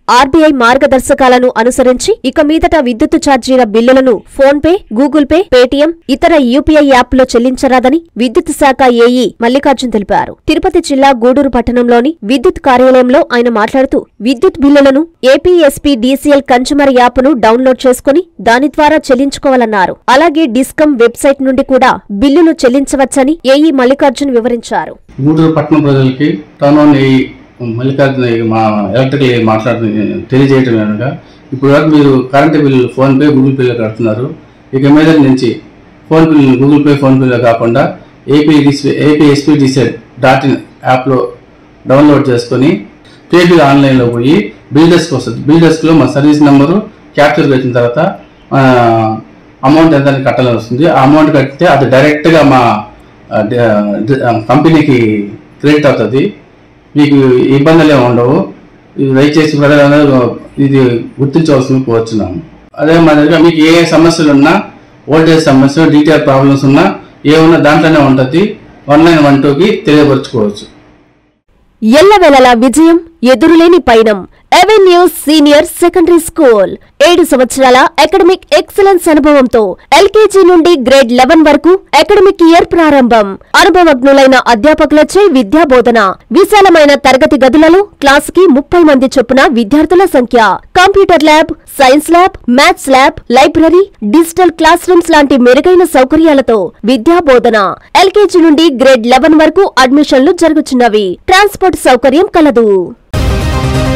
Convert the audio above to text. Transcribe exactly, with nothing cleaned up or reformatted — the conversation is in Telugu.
ఆర్బీఐ మార్గదర్శకాలను అనుసరించి ఇక మీదట విద్యుత్ ఛార్జీల బిల్లులను PhonePe, Google Pay, Paytm, ఇతర యూపీఐ యాప్లో చెల్లించరాదని విద్యుత్ శాఖ ఏఈ మల్లికార్జున్ తెలిపారు. తిరుపతి జిల్లా గూడూరు పట్టణంలోని విద్యుత్ కార్యాలయంలో ఆయన మాట్లాడుతూ విద్యుత్ బిల్లులను ఏపీఎస్పీడీసీఎల్ కన్స్యూమర్ యాప్ను డౌన్లోడ్ చేసుకుని దాని ద్వారా చెల్లించుకోవాలన్నారు. అలాగే డిస్కమ్ వెబ్సైట్ నుండి కూడా బిల్లులు చెల్లించవచ్చని ఏఈ మల్లికార్జున్ వివరించారు. గూడూరు పట్టణ ప్రజలకి టౌన్ ఏఈ మల్లికార్జున మా ఎలక్ట్రికల్ మాట్లాడుతూ తెలియజేయటం కనుక ఇప్పుడు వరకు మీరు కరెంటు బిల్లు ఫోన్పే, గూగుల్ పేలో కడుతున్నారు. ఇక మీద నుంచి ఫోన్ బిల్లు గూగుల్ పే, ఫోన్ పేలో కాకుండా ఏపీ ఏపీఎస్పీడీసీఎల్ డాట్ ఇన్ యాప్లో డౌన్లోడ్ చేసుకొని పేపీ ఆన్లైన్లో పోయి బిల్డర్స్కి వస్తుంది. బిల్డర్స్లో మా సర్వీస్ నెంబరు క్యాప్చర్ పెట్టిన తర్వాత అమౌంట్ ఎంత కట్టాలని వస్తుంది. ఆ అమౌంట్ కట్టితే అది డైరెక్ట్గా మా కంపెనీకి క్రెడిట్ అవుతుంది. మీకు ఇబ్బందులు ఏమి ఉండవు. దయచేసి ప్రజలందరూ ఇది గుర్తించవలసింది కోరుచున్నాము. అదే మాదిరిగా మీకు ఏ సమస్యలు ఉన్నా, ఓల్టేజ్ సమస్య, డీటెయిల్ ప్రాబ్లమ్స్ ఉన్నా ఏమున్నా దాంట్లోనే ఉంటుంది. వన్ నైన్ వన్ టూకి తెలియపరచుకోవచ్చు. ఎల్లవేళలా విజయం, ఎదురులేని పయనం. ఎవెన్యూస్ సీనియర్ సెకండరీ స్కూల్ ఏడు సంవత్సరాల అకాడమిక్ ఎక్సలెన్స్ అనుభవంతో ఎల్కేజీ నుండి గ్రేడ్ లెవెన్ వరకు అకాడమిక్ ఇయర్ ప్రారంభం. అనుభవజ్ఞులైన అధ్యాపకులచే విద్యా బోధన. విశాలమైన తరగతి గదులలో క్లాస్ కి ముప్పై మంది చొప్పున విద్యార్థుల సంఖ్య. Computer lab, science lab, maths lab, library, digital classrooms లాంటి మెరుగైన సౌకర్యాలతో విద్యా బోధన. ఎల్కేజీ నుండి గ్రేడ్ లెవెన్ వరకు అడ్మిషన్లు జరుగుతున్నవి. ట్రాన్స్పోర్ట్ సౌకర్యం కలదు.